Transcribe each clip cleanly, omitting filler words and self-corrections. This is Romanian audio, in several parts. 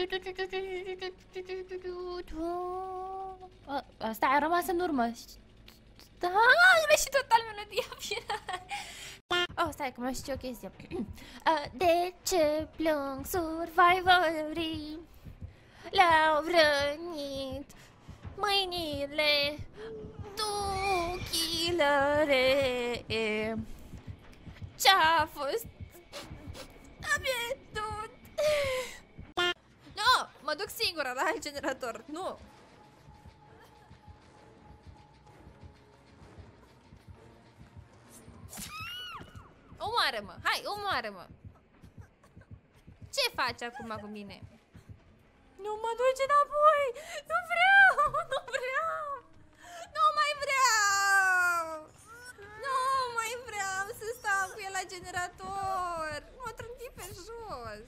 Asta a rămas în urmă. Da, greșit total melodia. Oh, stai că mai știu o chestie. De ce plâng survivorii? Le-au rănit mâinile tu, killere. Ce-a fost? Am pierdut. Nu, mă duc singură la alt generator. Nu. Omoară-mă, hai, omoară-mă. Ce faci acum cu mine? Nu mă duci înapoi. Nu vreau, nu vreau. Nu mai vreau. Nu mai vreau să stau cu el la generator. M-a trântit pe jos.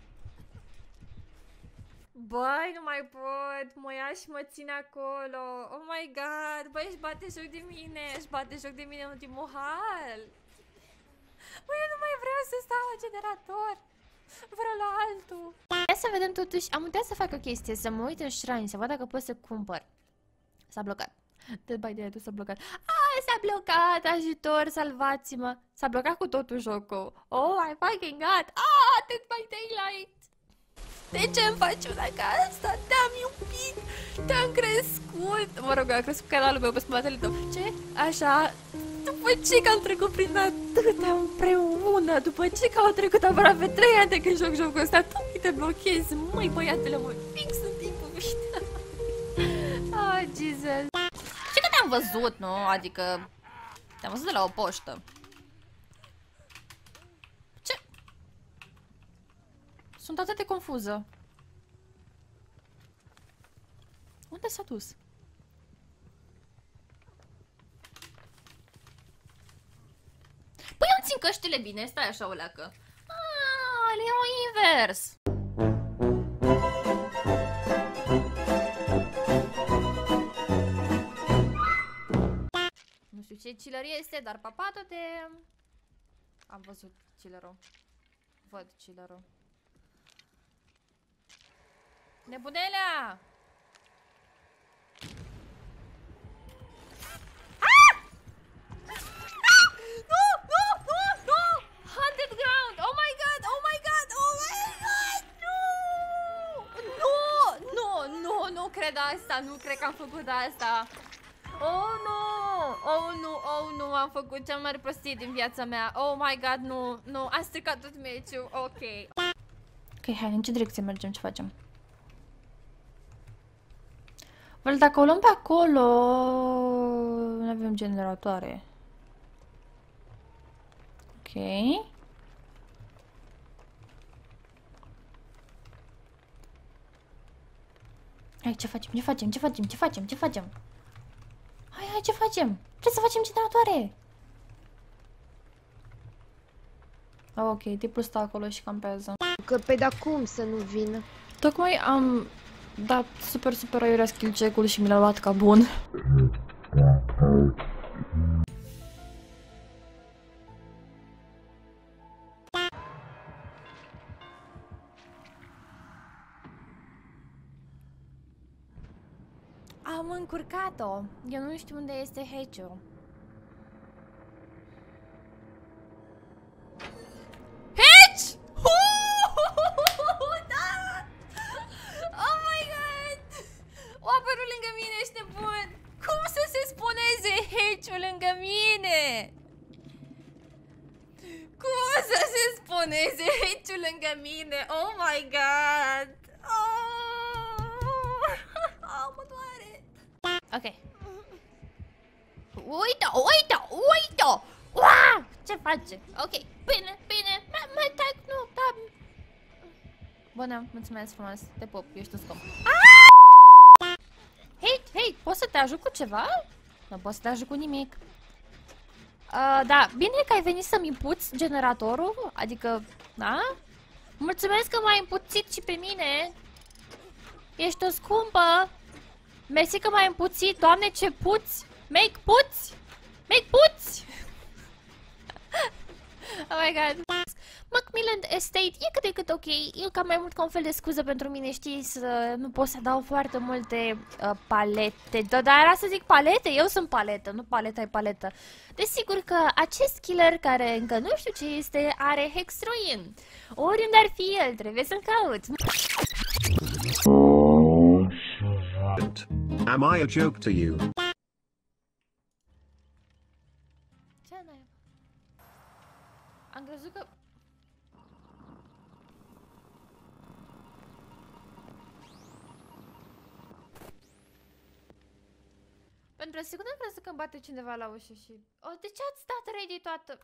Băi, nu mai pot. Mă ia și mă ține acolo. Oh my god. Băi, își bate joc de mine. Își bate joc de mine în ultimul hal. Băi, eu nu mai vreau să stau la generator. Vreau la altul. Hai să vedem totuși. Am uitat să fac o chestie. Să mă uit în shrine. Să văd dacă pot să cumpăr. S-a blocat. Dead by Daylight s-a blocat. S-a blocat. Ajutor, salvați-mă. S-a blocat cu totul jocul. Oh my fucking god. Dead by Daylight. De ce îmi faci una ca asta? Te-am iubit. Te-am crescut. Mă rog, a crescut canalul meu pe spatele tău. Ce? Așa. După ce că am trecut prin atâtea împreună, după ce că au trecut aproape 3 ani de când joc jocul ăsta, tu te blochezi, măi băiatule, mă, fix în timpul ăștia. Jesus. Și că te-am văzut, nu? Adică, te-am văzut de la o poștă. Ce? Sunt atât de confuză. Unde s-a dus? Păi eu țin căștile bine, stai așa o leacă. Le iau invers. Nu știu ce chiller este, dar papatote. Am văzut chillerul. Văd chillerul. Nebunelea! Nu cred că am făcut asta. Oh nu, am făcut cea mai mare prostie din viața mea. Oh my god, nu, am stricat tot meciul. Ok, hai, în ce direcție mergem, ce facem? Well, dacă o luăm pe acolo, nu avem generatoare. Ok. Hai, ce facem? Hai, ce facem? Trebuie să facem generatoare! Ok, tipul stă acolo și campează. Că pe de acum să nu vină. Tocmai am dat super aiurea skill check-ul și mi l-a luat ca bun. Am încurcat-o. Eu nu știu unde este Hatch-ul. Hatch! Da! Oh my god! O apărut lângă mine, ești nebun! Cum să se spuneze Hatch-ul lângă mine? Cum să se spuneze Hatch-ul lângă mine? Oh my god! Mă doare! Ok. Uite-o! Ce face? Ok, bine. Mai tac, nu, da. Bună, mulțumesc frumos. Te pup, ești un scop. Hei, poți să te ajut cu ceva? Nu pot să te ajut cu nimic. Da, bine că ai venit să-mi impuți generatorul. Adică, da? Mulțumesc că m-ai impuțit și pe mine. Ești o scumpă. Mersi că m-ai împuțit. Doamne, ce puți! Make puți! Oh my god. Macmillan Estate e cât de cât ok, e cam mai mult ca un fel de scuză pentru mine, știi, să nu pot să dau foarte multe palete. Dar era să zic palete? Eu sunt paletă, nu paleta e paletă. Desigur că acest killer, care încă nu știu ce este, are Hexroin. Oriunde ar fi el, trebuie să-l caut. Am I a joke to you? Ce n-ai? Am crezut că... Pentru o secundă am crezut că îmi bate cineva la ușă și... Oh, de ce ați stat ready toată?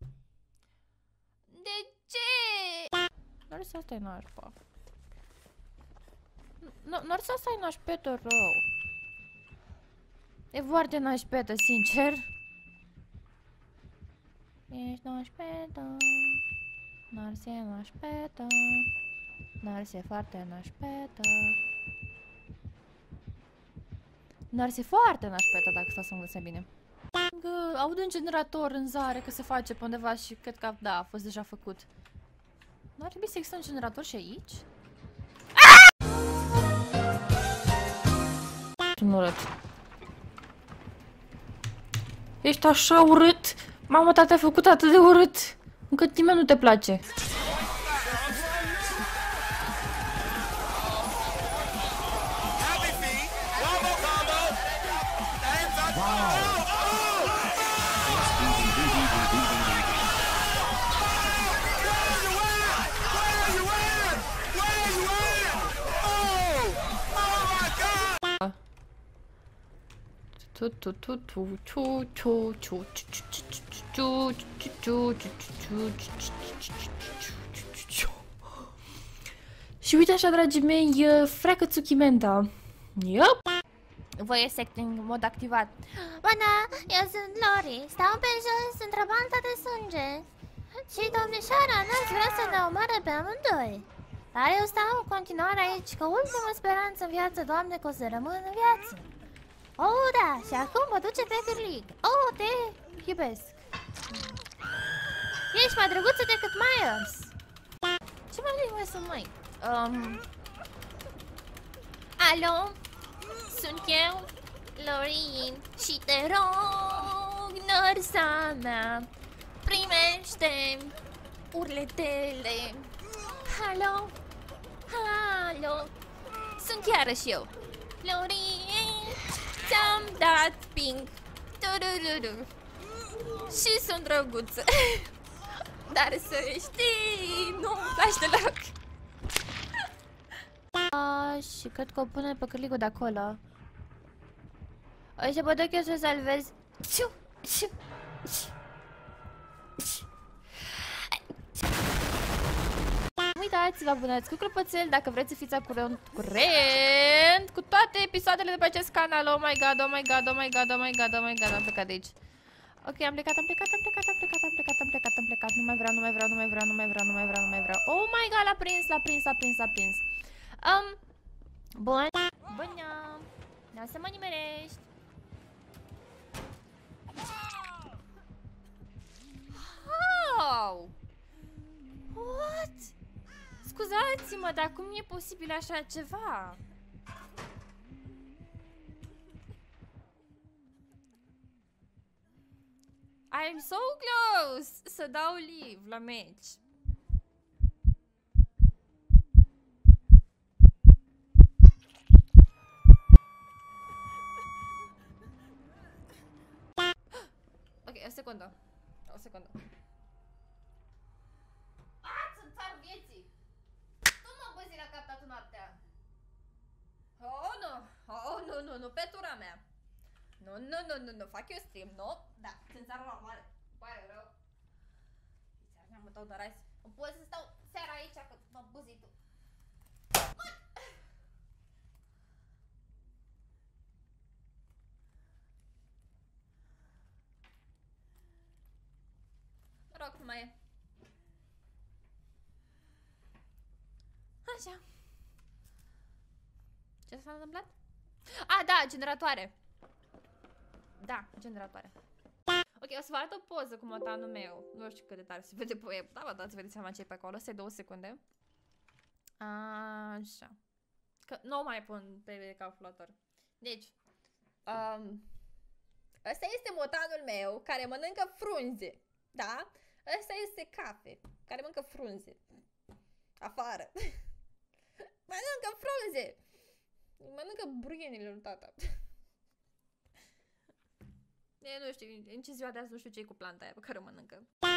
De ce? N-ar să asta-i nașpa. N-ar să asta-i nașpetă rău. E foarte nașpetă, sincer. Ești nașpetă. Narse nașpetă. Narse foarte nașpetă. Narse foarte nașpetă, dacă stau să mă gândesc bine. Aud un generator în zare că se face pe undeva și cred că, da, a fost deja făcut. Nu ar trebui să există un generator și aici? Un urât. Ești așa urât? Mamă, tata, ai făcut atât de urât încât nimeni nu te place. Și uite așa, dragii mei, freacă Tsukimenta. Yup. Voice acting, mod activat. Bună, eu sunt Lori, stau pe jos într-o baltă de sânge. Și domnișoara n-ați vrea să ne omoare pe amândoi. Dar eu stau în continuare aici, ca ultimă speranță în viață, Doamne, că o să rămân în viață. Oh, da, și acum mă duce pe Birlig. Oh, te iubesc. Ești mai drăguță decât Myers. Ce mai sunt, mai? Alo? Sunt eu, Lorin, și te rog, nărsa mea, primește urletele. Alo? Alo? Sunt iarăși eu, Lorin, ți-am dat ping. Turururu. Și sunt drăguță. Dar să știi, nu-mi place deloc. Și cred că o pune pe cârligul de acolo. O să mă duc eu să salvez. Uitați, vă abonați cu clopoțel dacă vreți să fiți curent cu toate episoadele de pe acest canal. Oh my god, oh my god, oh my god, oh my god, oh my god, am plecat de aici. Ok, am plecat. Nu mai vreau. Oh my god, l-a prins. Bun. Bună. N-o să mă nimerești. How? What? Scuzați-mă, dar cum e posibil așa ceva? I'm so close să dau live la meci. Ok, o secundă. Să-mi țar vieții. Tu mă băzi la cap toată noaptea. Nu, pe tura mea. Nu, fac eu stream, nu? Da, sunt țară normală. Pare rău. Ți-ar neamă tău, dar hai să... Pot să stau seara aici, că mă buzi tu. Rog, nu mai e. Așa. Ce s-a întâmplat? A, da, generatoare. Da, generatoare. Ok, o să vă arăt o poză cu motanul meu. Nu știu cât de tare se vede pe... Da, vă dați vedeți seama ce e pe acolo. Stai 2 secunde. Așa. Că nu o mai pun pe calculator. Deci, ăsta este motanul meu care mănâncă frunze. Da? Ăsta este Cafe, care mănâncă frunze. Afară. Mănâncă frunze. Mănâncă bruienile lui tata. Nu știu, în ce ziua de azi nu știu ce e cu planta aia pe care o mănâncă.